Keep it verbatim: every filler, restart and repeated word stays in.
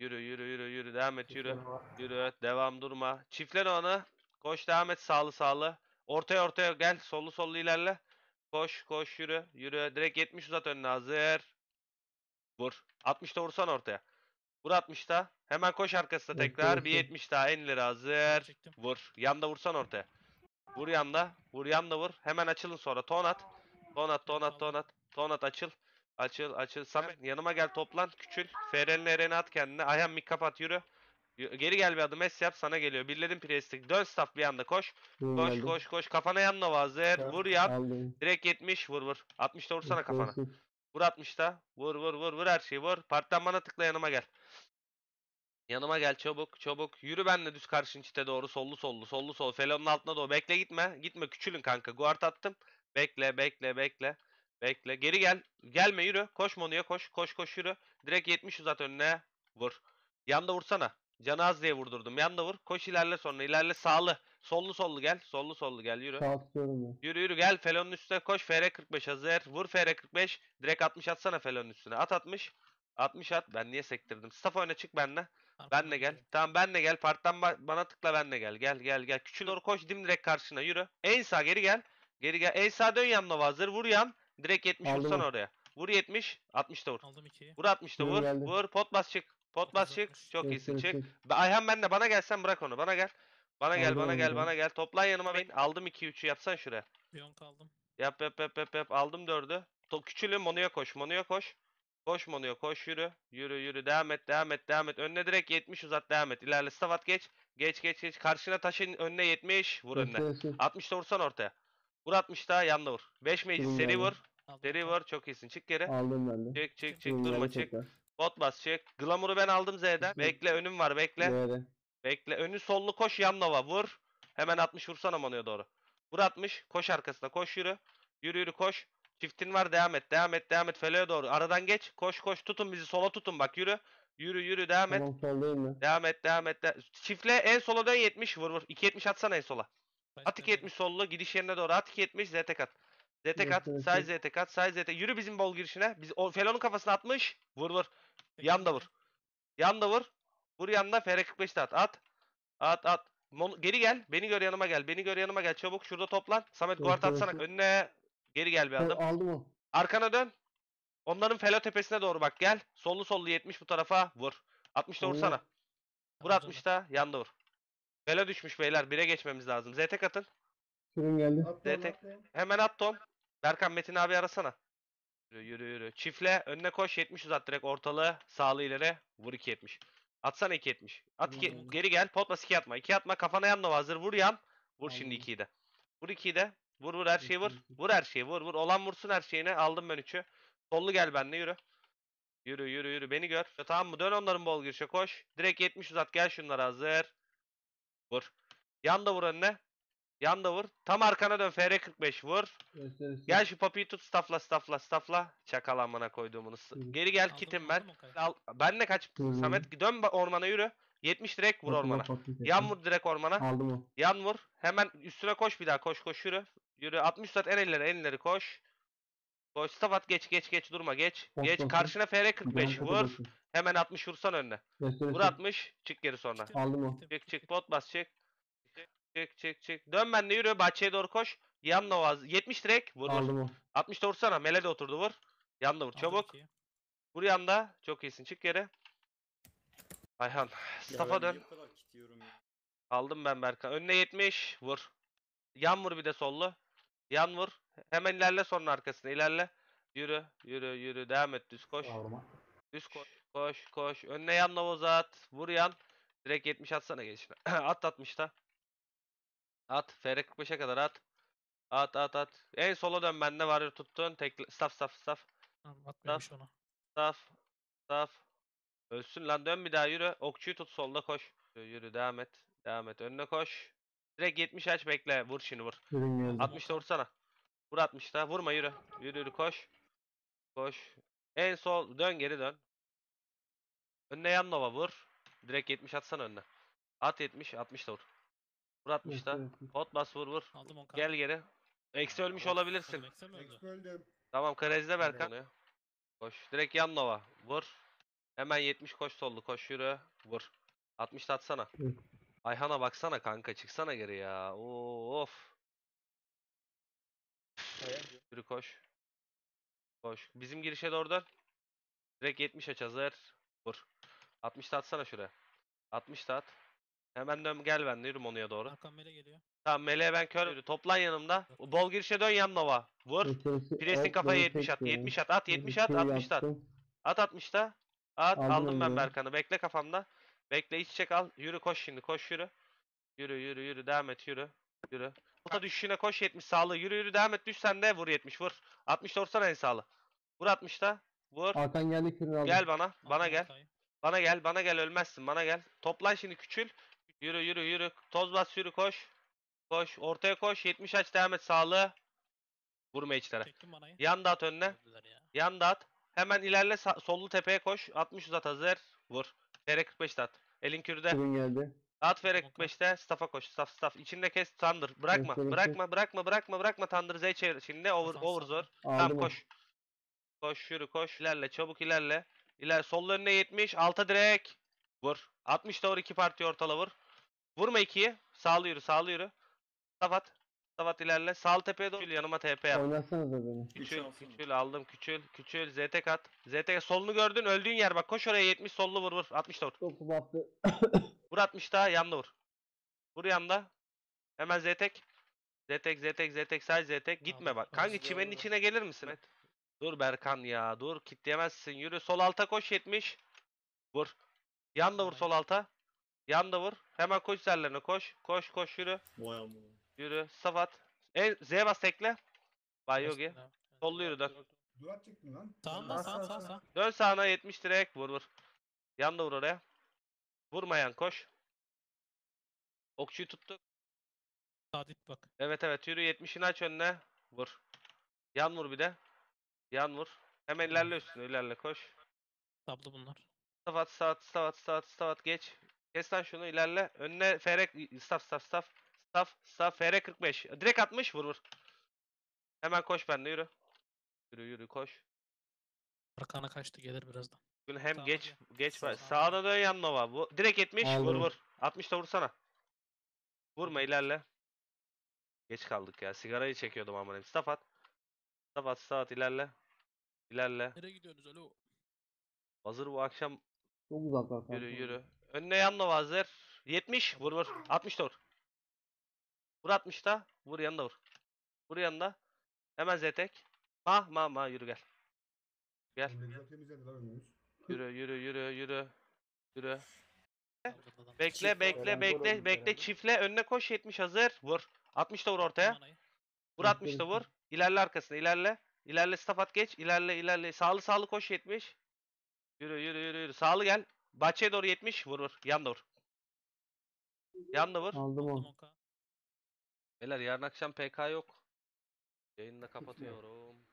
Yürü yürü yürü yürü. Devam et yürü. Çiftlerim var. Yürü. Devam durma. Çiftle onu. Koş devam et sağlı sağlı. Ortaya ortaya gel. Sollu sollu ilerle. Koş koş yürü. Yürü. Direkt yetmiş uzat önüne hazır. Vur. altmışta vursan ortaya. Vur altmışta. Hemen koş arkasına tekrar. Bir Bekle, yetmiş daha en ileri hazır. Çektim. Vur. Yanda vursan ortaya. Vur yanda. Vur yanda vur. Hemen açılın sonra. Ton at. Ton at ton at ton at. Ton at açıl. Açıl açıl. Samet yanıma gel toplan. Küçül. F R L'nin Eren'i at kendine. Ayhan mik kapat yürü. Y- Geri gel bir adım es yap sana geliyor. Birledim prestik. Dön staff bir anda koş. Şurun Koş geldi. koş koş. Kafana yanına hazır. Kör. Vur yan. Aldım. Direkt yetmiş vur vur. altmışta vursana kafana. Klasik. Vur altmışta. Vur vur vur vur her şeyi vur. Partiden bana tıkla yanıma gel. Yanıma gel çabuk çabuk. Yürü benle düz karşın çite doğru. Sollu sollu sollu sol. Felonun altına doğru. Bekle gitme. Gitme küçülün kanka. Guard attım. Bekle bekle bekle. Bekle. Geri gel. Gelme yürü. Koş Monu'ya koş. Koş koş yürü. Direkt yetmiş uzat önüne. Vur. Yanda vursana. Canı az diye vurdurdum. Yanda vur. Koş ilerle sonra. İlerle sağlı. Sollu sollu gel. Sollu sollu gel yürü. Sağ tutuyorum ben. Yürü yürü gel Felon'un üstüne koş. F R kırk beş hazır. Vur F R kırk beş. Direkt altmış atsana Felon'un üstüne. At altmış. altmış at. Ben niye sektirdim? Staff oyuna çık benle. Benle gel. Tamam benle gel. Parttan ba- bana tıkla benle gel. Gel gel gel. Küçül doğru koş. Dim direkt karşına yürü. En sağ geri gel. Geri gel. En sağ dön yanına hazır. Vur yan. Direkt yetmiş Aldım vursan onu. oraya. Vur yetmiş. altmışta vur. Aldım ikiyi. Vur altmışta Şurun vur. geldi. Vur. Pot bas çık. Pot bas çık. otuz Çok Çek, iyisin çek, çık. çek. Be- Ayhan benle bana gelsen bırak onu. Bana gel. Bana gel Aldım bana onu gel ben. bana gel. Toplan yanıma ben. Aldım iki üçü yapsan şuraya. Bir on kaldım. Yap yap yap yap yap. Aldım dördü. To küçülün Monu'ya koş. Monu'ya koş. Koş Monu'ya koş yürü. Yürü yürü devam et devam et devam et. Önüne direkt yetmiş uzat devam et. İlerle staff geç. Geç geç geç. Karşına taşın önüne yetmiş. Vur önüne. Bekle, bekle. altmışta vursan ortaya. Vur altmışta yanına vur. beş meclis Şurun seri geldi. vur. Aldım Seri Okan. vur. Çok iyisin. Çık geri. Aldım ben de. Çık çık çık Şurun durma geldi çık. tekrar. Bot bas çık. Glamour'u ben aldım Z'den. Bekle önüm var bekle. Değeri. Bekle. Önü sollu koş Yamnova vur. Hemen altmış vursana Mono'ya doğru. Vur altmış. Koş arkasına. Koş yürü. Yürü yürü koş. Çiftin var devam et. Devam et. Devam et. Fele'ye doğru. Aradan geç. Koş koş. Tutun bizi. Sola tutun bak yürü. Yürü yürü devam et. Tamam soldayım ben. Devam et. Devam et. de- Çiftle en sola dön yetmiş. Vur vur. iki yetmiş atsana en sola. Baş At iki yetmiş sollu. Gidiş yerine doğru. At iki yetmiş. Z tek at. Z tek at. Bekle, Say bekle. Z tek at. Say Z tek. Yürü bizim bol girişine. Biz o Felo'nun kafasına atmış. Vur vur. Yan da vur. Yan da vur. Vur yanında F R kırk beşte at. At. At at. Mon- geri gel. Beni gör yanıma gel. Beni gör yanıma gel. Çabuk şurada toplan. Samet Bekle, guard atsana. bekle. Önüne geri gel bir Ben adım. aldım o. Arkana dön. Onların Felo tepesine doğru bak gel. Sollu sollu yetmiş bu tarafa vur. altmışta Tamam. vursana. Vur Aldım altmışta yanda vur. Felo düşmüş beyler. bire geçmemiz lazım. Z tek atın. Şurun geldi. Z tek. Hemen at ton. Berkan Metin abi arasana. Yürü yürü yürü. Çifle önüne koş yetmiş uzat direkt ortalığı. Sağlı ileri. Vur iki yetmiş. Atsana iki yetmiş. At iki. Tamam. Geri gel. Potbas iki atma. iki atma. Kafana yanına hazır. Vur yan. Vur şimdi Aldım. ikiyi de. Vur ikiyi de. Vur vur her şeyi vur. Bekle, bekle. Vur her şeyi vur vur. Olan vursun her şeyini. Aldım ben üçü. Sollu gel benimle yürü. Yürü yürü yürü. Beni gör. Ya, tamam mı? Dön onların bol girişe koş. Direkt yetmiş uzat. Gel şunlara hazır. Vur. Yan da vur önüne. Yan da vur. Tam arkana dön. F R kırk beş vur. Gösterisi. Gel şu papiyi tut. Staffla staffla staffla. Çakal amına koyduğumunu. s- Yürü. Geri gel Aldım, kitim ben. aldım Okan'ı. Al. Benle kaç. Yürü. Samet dön ba- ormana yürü. yetmiş direkt vur Bakın, ormana. bak, bak, bir Yan tekrar. vur direkt ormana. Aldım o. Yan vur. Hemen üstüne koş bir daha. Koş koş yürü. Yürü. altmış saat en ileri en ileri koş. Koş. Staff at geç geç geç durma geç. Bak, Geç. bak, Karşına F R kırk beş Yan vur. kapı bakın. Hemen altmış vursan önüne. Gösterisi. Vur altmış. Çık geri sonra. Gittim, Aldım o. gittim, Çık çık gittim. pot bas çık. Çık çık çık. Dön benle yürü. Bahçeye doğru koş. Yan Novaz. yetmiş direkt. Vur vur. Aldım o. altmışta vursana. Mele de oturdu vur. Yanda vur. Aldım Çabuk. ikiyi. Vur yanda. Çok iyisin. Çık geri. Ayhan. Staff'a dön. Aldım ben Berkan. Önüne yetmiş. Vur. Yan vur bir de sollu. Yan vur. Hemen ilerle sonra arkasına. İlerle. Yürü. Yürü yürü. Devam et. Düz koş. Alma. Düz koş. Koş koş. Önüne yan Navoz at. Vur yan. Direkt yetmiş atsana gelişine. At altmışta. At. F R kırk beşe kadar at. At at at. En sola dön bende var tuttun. Tekle. Staff staff staff. Tamam, atmıyormuş onu. Staff. Staff. Ölsün lan dön bir daha yürü. Okçuyu tut solda koş. Yürü, yürü devam et. Devam et. Önüne koş. Direkt yetmiş aç bekle. Vur şimdi vur. Şurun geldi. altmışta vursana. Vur altmışta. Vurma yürü. Yürü yürü koş. Koş. En sol dön geri dön. Önüne yan nova vur. Direkt yetmiş atsana önüne. At yetmiş altmışta vur. Vur altmışta. Gösterisi. Pot bas vur vur. Aldım Okan. Gel geri. Eksi ölmüş Oğlum, olabilirsin. ekse mi öldü? Böldüm. Tamam Krez'de Berkan. Evet. Koş. Direkt yan nova. Vur. Hemen yetmiş koş sollu koş yürü. Vur. altmış da atsana. Hı. Ayhan'a baksana kanka çıksana geri ya. Of. Yürü koş. Koş. Bizim girişe doğru dön. Direkt yetmiş aç hazır. Vur. altmış da atsana şuraya. altmış da at. Hemen dön gel ben de yürü Monu'ya doğru. Arkam mele geliyor. Tamam meleğe ben kör. Yürü toplan yanımda. Dört O beş. bol girişe dön yan Nova. Vur. Meselesi Presin hop kafaya beni yetmiş at. çekmiyor. yetmiş at. At Bir yetmiş at. şey altmış da at. yaptım. At altmışta. At. Aldım Aldım ben onu. Berkan'ı. Bekle kafamda. Bekle iç çek al. Yürü koş şimdi. Koş yürü. Yürü yürü yürü. Devam et yürü. Yürü. Alta düşüşüne koş yetmiş sağlı. Yürü yürü devam et. Düş sen de vur yetmiş vur. altmışta vursana en sağlı. Vur altmışta. Vur. Hakan geldi kürünü aldım. Gel bana. Bana Aldım gel. Arkayı. Bana gel. Bana gel ölmezsin. Bana gel. Toplan şimdi küçül. Yürü yürü yürü. Toz bas yürü koş. Koş. Ortaya koş. yetmiş aç devam et sağlı. Vurma içlere. Çektim manayı. Yan da at önüne. Öldüler ya. Yan da at. Hemen ilerle sağ- sollu tepeye koş. altmış uzat hazır. Vur. F R kırk beş de at. Elin kürüde. Kürün geldi. At F R Tamam, kırk beşte. Staff'a koş. Staff staff. İçinde kes Thunder. Bırakma. Gösterin Bırakma. Bırakma. Bırakma. Bırakma. Thunder Z çevir. Şimdi over, Defans over aldım. zor. Aldım Tamam onu. koş. Koş yürü koş. İlerle. Çabuk ilerle. İler. Sol önüne yetmiş. Alta direkt. Vur. altmış doğru iki parti ortala vur. Vurma ikiyi. Sağlı yürü. Sağlı yürü. Staff at. Staff at ilerle. Sağ tepeye doğru. Yanıma T P yap. Oynatsanıza beni. Küçül, küçül aldım küçül, küçül, Z T kat. Z T solunu gördün, öldüğün yer bak. Koş oraya yetmiş sollu vur vur. altmış da vur. Topu battı. Vur altmış da yanda vur. Vur yanda. Hemen Z tek. Z tek, Z tek, Z tek, sadece Z tek. Gitme Aldım. bak. Kanka Aldım. çimenin içine gelir misin? Evet. Dur Berkan ya, dur kitleyemezsin. Yürü sol alta koş yetmiş. Vur. Yanda vur sol alta. Yanda vur. Hemen koş üzerlerine koş. Koş koş yürü. Vay amma. Yürü. Safat. E, Z bas tekle. Bay Yogi. Üstüne. Sollu yürü dön. Duvar çektin lan. Sağından sağ sağ sağ. Dön sağına yetmiş direkt vur vur. Yan da vur oraya. Vurmayan koş. Okçuyu tuttuk. Sağ dip bak. Evet evet yürü yetmişini aç önüne. Vur. Yan vur bir de. Yan vur. Hemen ilerle üstüne ilerle koş. Tablo bunlar. Stavat stavat stavat stavat stavat geç. Kes lan şunu ilerle. Önüne F R staff staff staff. Staff staff F R kırk beş. Direkt atmış vur vur. Hemen koş bende yürü. Yürü yürü koş. Arkana kaçtı gelir birazdan. Bugün hem Sağ geç ol. geç var. Sağ ol. Sağda dön yan Nova. Bu direkt yetmiş vur Aldım. vur. altmış da vursana. Vurma ilerle. Geç kaldık ya. Sigarayı çekiyordum amına. Staff at. Staff at, staff at ilerle. İlerle. Nereye gidiyorsunuz alo? Hazır bu akşam Çok uzaklar kanka. yürü yürü. Önüne yan Nova hazır. yetmiş vur vur. altmış da vur. Vur altmışta. Vur yanında vur. Vur yanında. Hemen zetek. Ma ma ma yürü gel. Gel. Ne güzel temizledi lan önümüz. Yürü yürü yürü yürü. Yürü. Kaldırdı adam. Bekle Çift bekle var, bekle Ankara'nın bekle beraber. çiftle önüne koş yetmiş hazır. Vur. altmış da vur ortaya. Manayı. Vur altmış da vur. İlerle arkasına ilerle. İlerle staff at geç. İlerle ilerle. Sağlı sağlı koş yetmiş. Yürü yürü yürü yürü. Sağlı gel. Bahçeye doğru yetmiş. Vur vur. Yan da vur. Yan da vur. Aldım Aldım onu. Oka. Beyler yarın akşam P K yok. Yayını da kapatıyorum.